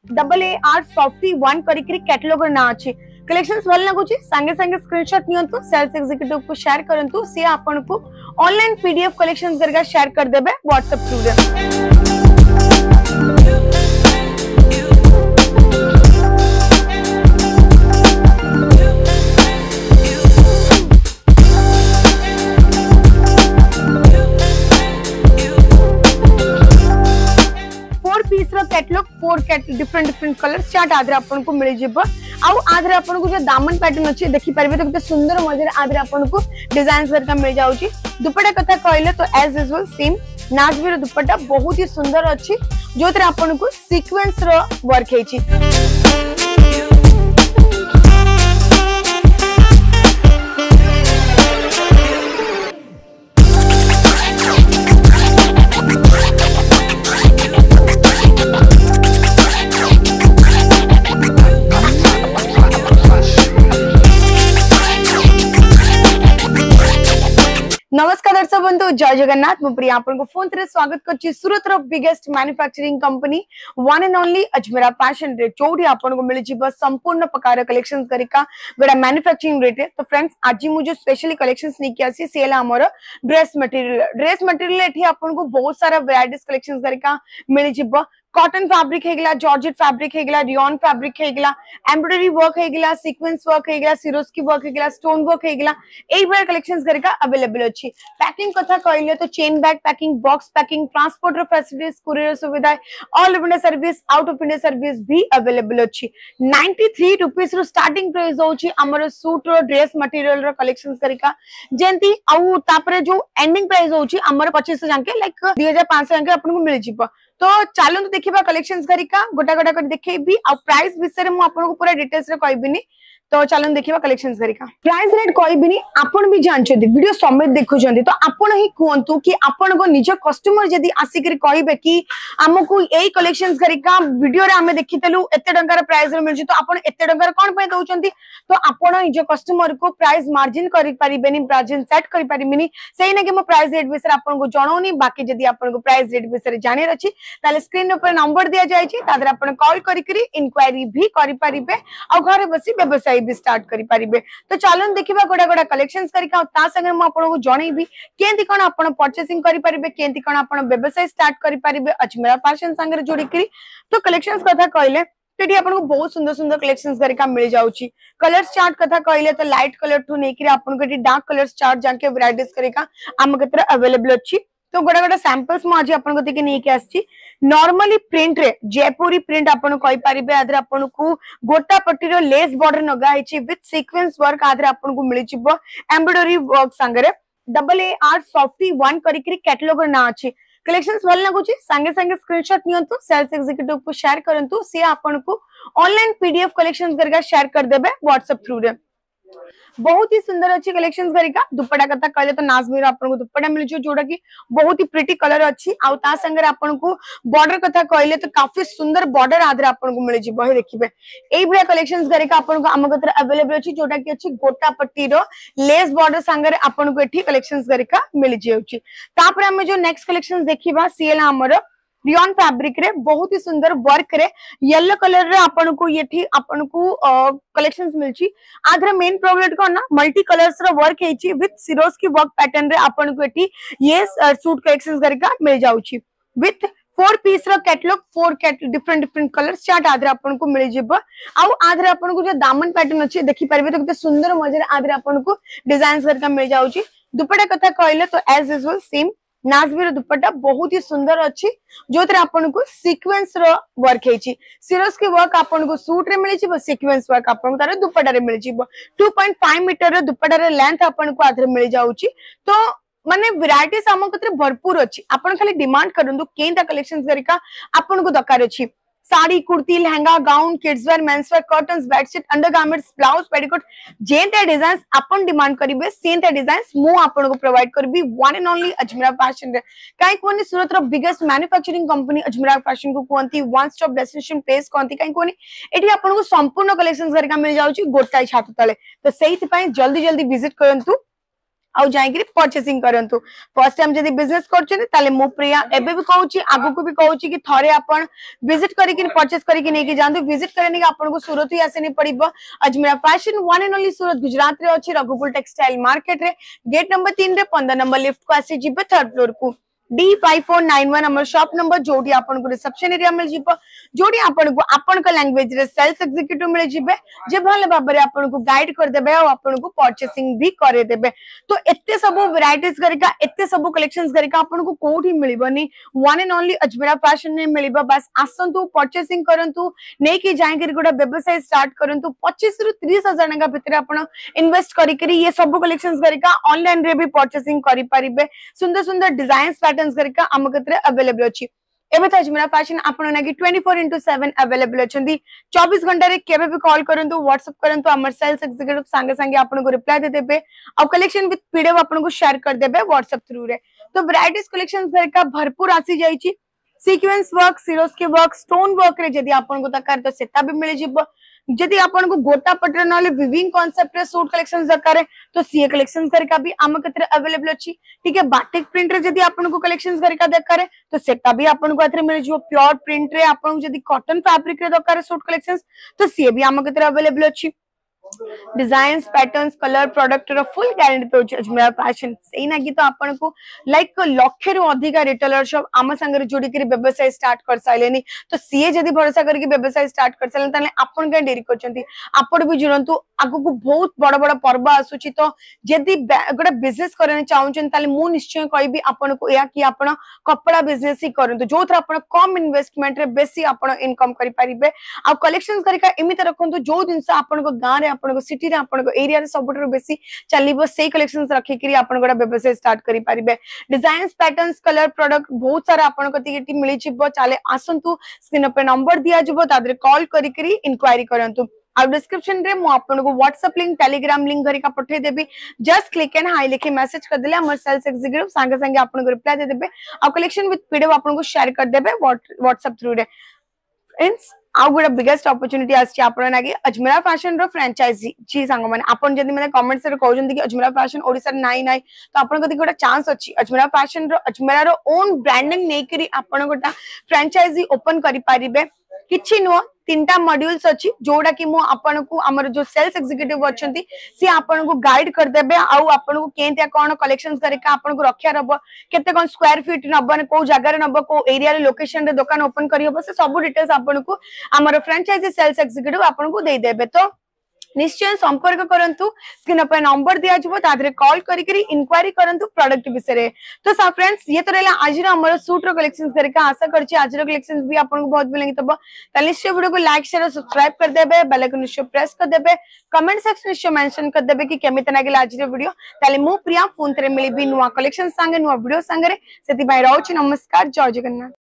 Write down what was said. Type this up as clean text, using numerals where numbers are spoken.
AAR Softy 1 करिकरी catalogue ना अछि। कलेक्शंस भल लागुची संगे संगे स्क्रीनशॉट नियंतु सेल्स एग्जीक्यूटिव को शेयर करंतु से आपन को ऑनलाइन पीडीएफ कलेक्शंस करके शेयर कर देबे व्हाट्सएप थ्रू रे। 4 पीस रो कैटलॉग 4 डिफरेंट कलर्स चार्ट आदरे आपन को मिल जिवो आउ आदरे आपन को जो दामन पैटर्न अछि देखि परबे तो किते सुंदर मजे आदरे आपन को डिजाइन्स करका मिल जाउची। दुपट्टा कथा कहले तो एज यूजुअल सेम नाजबी रो दुपट्टा बहुत ही सुंदर अछि जोतरे आपन को सीक्वेंस रो वर्क हेची। नमस्कार दर्शक बंधु जय जगन्नाथ मु प्रिया आपन को फोन रे स्वागत करछि सूरत रो biggest manufacturing company one and only Ajmera fashion रे चोडी आपन को मिल जिबो संपूर्ण प्रकार कलेक्शंस करिका गोडा मैन्युफैक्चरिंग रेट तो फ्रेंड्स आज मु जो स्पेशली कलेक्शंस नहीं किया सी सेला हमर ड्रेस मटेरियल एठी आपन को बहुत सारा वैरायटीज कलेक्शंस करिका मिल जिबो। कॉटन फैब्रिक हेगला, जॉर्जेट फैब्रिक हेगला, रियॉन फैब्रिक हेगला, एम्ब्रॉयडरी वर्क हेगला, सीक्वेंस वर्क हेगला, सिरोस्की वर्क हेगला, स्टोन वर्क हेगला एई भर कलेक्शंस करिका अवेलेबल अछि। पैकिंग कथा कहले तो chain bag packing, box packing, transporter facilities, courier सुविधा, all India service, out of India service भी अवेलेबल अछि। 93 रुपीस रो स्टार्टिंग प्राइस होछि हमर सूट रो ड्रेस मटेरियल रो कलेक्शंस करिका जेंती आउ तापरे जो एंडिंग प्राइस होछि हमर 2500 जाके लाइक 2500 जाके आपन को मिल जिवो। तो चलो तो देखिबा कलेक्शंस करिका गोटा गोटा कर देखैबी आ प्राइस विषय में आपन को पूरा डिटेल्स रे कहबिनी। तो चलो देखिबा कलेक्शंस करिका प्राइस रेट कहबिनी आपन भी जानछथि वीडियो समेत देखुछथि तो आपन ही कहंतु कि आपन को निज कस्टमर जदी आसी कर कहबे कि हमकु एई कलेक्शंस करिका वीडियो रे हमें देखितलु एते टंका रे प्राइस रे मिलछि तो आपन एते टंका रे कोन पय दउछथि तो आपन निज कस्टमर को प्राइस मार्जिन करि परिबेनी, मार्जिन सेट करि परिबेनी सेही ना कि मो प्राइस रेट विषय आपन को जणाउनी। बाकी जदी आपन को प्राइस रेट विषय जानि रछि ताले स्क्रीन ऊपर नंबर दिया जाय छि तादर आपन कॉल करि इंक्वायरी भी करि परिबे आ घरे बसी व्यवसाय भी स्टार्ट करि परिबे। तो चलन देखिबा गोडा गोडा कलेक्शंस करिका ता संगे म आपन को जणैबी केंति कोन आपन परचेसिंग करि परिबे, केंति कोन आपन व्यवसाय स्टार्ट करि परिबे अजमेरा फैशन संगे जोडी करी। तो कलेक्शंस कथा कहले तेठी आपन को बहुत सुंदर सुंदर कलेक्शंस करिका मिल जाउची। कलर्स चार्ट कथा कहले तो लाइट कलर टू नेकरी आपन को डार्क कलर्स चार्ट जाके वैरायटीज करिका हम कतरा अवेलेबल अछि। तो गोडा गोडा सैंपल्स म आज आपन को देके नै के आछि। नॉर्मली प्रिंट रे जयपुरी प्रिंट आपन कहि परिबे आदर आपन को गोटा पट्टी रो लेस बॉर्डर नगा हिची विथ सीक्वेंस वर्क आदर आपन को मिलि छिबो एम्ब्रॉयडरी वर्क संगरे AAR Softy 1 करिकरी कैटलॉग ना अछि। कलेक्शंस भल लागुची संगे संगे स्क्रीनशॉट नियंतु सेल्स एग्जीक्यूटिव को शेयर करंतु से आपन को ऑनलाइन पीडीएफ कलेक्शंस करके शेयर कर देबे व्हाट्सएप थ्रू रे। बहुत ही सुंदर अच्छी कलेक्शंस करिका दुपट्टा कथा कहले तो नाजमीर आपन को दुपट्टा मिल जो जोड़ा की बहुत ही प्रिटी कलर अच्छी आउ ता संगे आपन को बॉर्डर कथा कहले तो काफी सुंदर बॉर्डर आदरे आपन को मिल जी बहे देखिबे एई भलिया कलेक्शंस करिका आपन को हम कतरा अवेलेबल अछि जोटा की अछि गोटा पट्टी रो लेस बॉर्डर संगे आपन को एठी कलेक्शंस करिका मिल जेउची। तापर हम जो नेक्स्ट कलेक्शंस देखिबा सीएला हमर रियॉन फैब्रिक रे बहुत ही सुंदर वर्क रे येलो कलर रे आपन को येठी आपन को कलेक्शंस मिलची आधरे मेन प्रोडक्ट को ना मल्टी कलर्स रो वर्क हेची with Swarovski work pattern रे आपन को एठी ये सूट कलेक्शंस करिका मिल जाउची विथ 4 पीस रो कैटलॉग 4 डिफरेंट कलर्स चार्ट आधरे आपन को मिल जिवो आउ आधरे आपन को जो दामन पैटर्न अछि देखि परबे तो किते सुंदर मजे आधरे आपन को डिजाइन्स करिका मिल जाउची। दुपट्टा कथा कहले तो एज यूजुअल सेम नाजबी रो दुपट्टा बहुत ही सुंदर अच्छी जोतरे आपन को सीक्वेंस रो वर्क हेची सिरोस के वर्क आपन को सूट रे मिलि छिबो सीक्वेंस वर्क आपन को तारे दुपट्टा रे मिलि छिबो 2.5 मीटर रो दुपट्टा रे लेंथ आपन को आधरे मिल जाउची। तो माने वैरायटी सामो कतरे भरपूर अछि आपन खाली डिमांड करंदु केनता कलेक्शंस करिका आपन को दरकार अछि sari, kurti, lehenga, gown, kids wear, men's wear, curtains, bedsheet, undergarments, blouse, petticoat जेंता डिजाइन्स आपन डिमांड करिवे सेंता डिजाइन्स मु आपन को प्रोवाइड करबी one and only Ajmera fashion रे। काई कोनी सूरत रो biggest manufacturing company Ajmera fashion को कोंती वन स्टॉप डेस्टिनेशन प्लेस कोंती काई कोनी एठी आपन को संपूर्ण कलेक्शंस करिका मिल जाउची गोटाई छात तले। तो सेहित पई जल्दी जल्दी विजिट करंतु आउ जाइकरी परचेसिंग करंतु। फर्स्ट टाइम जदी बिजनेस करछन ताले मु प्रिया एबे भी कहूची आगु को भी कहूची कि थरे आपण विजिट करिकिन परचेस करिकिन नेकी जानतु। विजिट करने के आपन को सूरत ही आसेनी पड़िबो। Ajmera fashion one and only Surat Gujarat रे अछि रघुकुल टेक्सटाइल मार्केट रे गेट नंबर 3 रे 15 नंबर लिफ्ट को आसी जिबे थर्ड फ्लोर को D5491 हमर शॉप नंबर जोडी आपन को रिसेप्शन एरिया मिल जिबो। जोडी आपन को आपन का लैंग्वेज रे सेल्स एग्जीक्यूटिव मिल जिबे जे भले बाबरे आपन को गाइड कर देबे और आपन को परचेसिंग भी करे देबे। तो एत्ते सब वैरायटीज करिका एत्ते सब कलेक्शंस करिका आपन को कोठी मिलिबनी one and only Ajmera fashion ने मिलिबो। बस आसंतु परचेसिंग करंतु नै कि जाय करी गोटा व्यवसाय स्टार्ट करंतु 25 रु 30 हजार टका भितर आपन इन्वेस्ट करी करी ये सब कलेक्शंस करिका ऑनलाइन रे भी परचेसिंग करि परिबे। सुंदर सुंदर डिजाइन्स पैटर्न्स करिका हम कतरे अवेलेबल अछि। एबे त अजमेरा फैशन आपन नाकी 24/7 अवेलेबल अछंती। 24 घंटा रे केबे भी कॉल करंतु व्हाट्सएप करंतु हमर सेल्स एग्जीक्यूटिव संगे संगे आपन को रिप्लाई दे देबे और कलेक्शन विथ पीडीएफ आपन को शेयर कर देबे व्हाट्सएप थ्रू रे। तो वैरायटीज कलेक्शंस करिका भरपूर आसी जाई छी। Sequence work Swarovski work stone work रे जदी आपन को दरकार तो सेटा भी मिल जिवो। जदी आपन को गोटा पटर नले विविंग कांसेप्ट रे सूट कलेक्शंस दरकार है तो सीए कलेक्शंस करिका भी आम कतरे अवेलेबल अछि। ठीक है बाटिक प्रिंट रे जदी आपन को कलेक्शंस करिका दरकार है तो सेटा भी आपन को अथरे मिल जिवो। प्योर प्रिंट रे आपन को जदी कॉटन फैब्रिक रे दरकार है सूट कलेक्शंस तो सीए भी आम कतरे अवेलेबल अछि। डिजाइन्स पैटर्न्स कलर प्रोडक्ट रो फुल गारंटी पे अजमेरा फैशन सही ना कि तो आपन को लाइक लक्ष रु अधिक रिटेलर सब आम संगे जोड़ी के व्यवसाय स्टार्ट कर साइलेनी। तो सीए जदी भरोसा करके व्यवसाय स्टार्ट कर साइलेन ताले आपन के डेरी करचंती। आपन भी जुरंतु आगु को बहुत बड़ बड़ पर्व आसुची। तो जदी गोटा बिजनेस करने चाहउचन ताले मु निश्चय कहबी आपन को या कि आपन कपड़ा बिजनेस ही करंतु जो थरा आपन कम इन्वेस्टमेंट रे बेसी आपन इनकम करि परिबे। आ कलेक्शंस करिका एमित रखंतु जो दिन आपन को गां रे आपन को सिटी रे आपन को एरिया रे सबटर बेसी चलीबो से कलेक्शंस रखि करी आपन गोटा व्यवसाय स्टार्ट करि परिबे। डिजाइन्स पैटर्न्स कलर प्रोडक्ट बहुत सारा आपन को टिकट मिलि छिबो। चाले आसंतु स्क्रीन पे नंबर दिया जिवो तादरे कॉल करि करी इंक्वायरी करंतु। आ डिस्क्रिप्शन रे मु आपन को व्हाट्सएप लिंक टेलीग्राम लिंक घरिका पठे देबी। जस्ट क्लिक एंड हाई लिखि मैसेज कर देले हमर सेल्स एग्जीक्यूटिव संगे संगे आपन को रिप्लाई दे देबे आ कलेक्शन विथ पीडीएफ आपन को शेयर कर देबे व्हाट्सएप थ्रू रे। फ्रेंड्स आउ गोटा बिगेस्ट अपॉर्चुनिटी आछि आपन नाकी अजमेरा फैशन रो फ्रेंचाइजी जी सांग माने आपन जदी माने कमेंट्स रे कहउजंती कि अजमेरा फैशन ओडिसा नाइ नाइ तो आपन कति गोटा चांस अछि अजमेरा फैशन रो अजमेरा रो ओन ब्रांडिंग नै करी आपन गोटा फ्रेंचाइजी ओपन करि पारिबे। किछि नो 3टा मॉड्यूल्स अछि जोडा कि मु आपन को हमर जो सेल्स एग्जीक्यूटिव अछंती सी आपन को गाइड कर देबे आउ आपन को केनतिया कोन कलेक्शंस करिका आपन को रखिया रहबो केते कोन स्क्वायर फीट नबन को जगह रे नबो को एरिया रे लोकेशन रे दुकान ओपन करी हबो से सब डिटेल्स आपन को हमर फ्रेंचाइजी सेल्स एग्जीक्यूटिव आपन को दे देबे। तो निश्चय संपर्क करंतु स्क्रीन पे नंबर दिया जिवो तादरे कॉल करी करी इंक्वायरी करंतु प्रोडक्ट विषय रे। तो सा फ्रेंड्स ये तो रहला आज रो हमर सूट रो कलेक्शंस करिका आशा करछि आज रो कलेक्शंस भी आपन को बहुत मिलेंगे। तब ताले निश्चय वीडियो को लाइक शेयर और सब्सक्राइब कर देबे बेल आइकन निश्चय प्रेस कर देबे कमेंट सेक्शन निश्चय मेंशन कर देबे कि केमित नागिला आज रो वीडियो। ताले मु प्रिया फोन तरे मिलिबी नुवा कलेक्शन संगे नुवा वीडियो संगे रे सेति बाय रहउछि। नमस्कार जय जगन्नाथ।